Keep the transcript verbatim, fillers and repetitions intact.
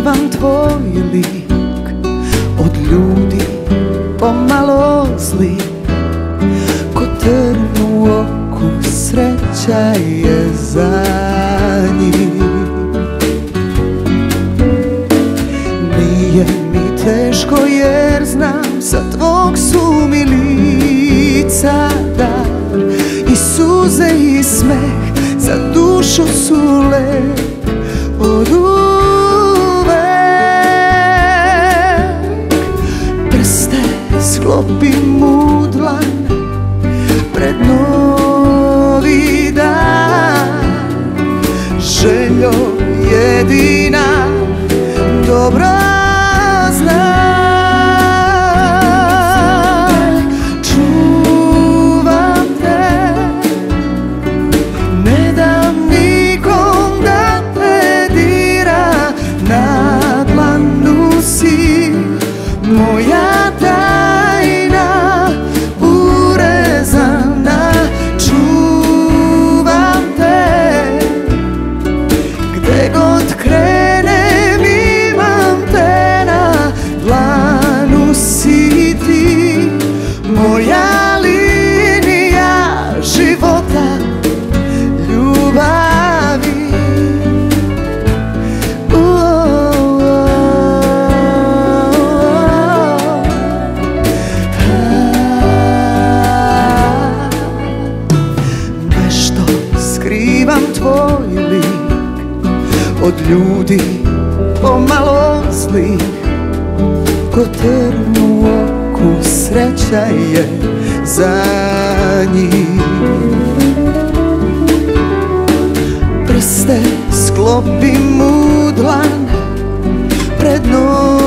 skrivam tvoj lik, od ljudi pomalo zli, ko trn u oku, sreća je za njih. Nije mi teško jer znam sa tvog su mi lica dar, i suze i smeh za dušu su lek od uvek. Prste sklopim u dlan pred novi dan, željo jedina dobro znam. Čuvam te, ne dam nikom da te dira, na dlanu si moja tajna urezana. Čuvam te, gde god krenem imam te na dlanu si ti, moja linija života, ljubavi. Nešto skrivam tvoj lik, od ljudi pomalo zli, ko trn u oku, sreća je za njih. Prste sklopim u dlan pred noć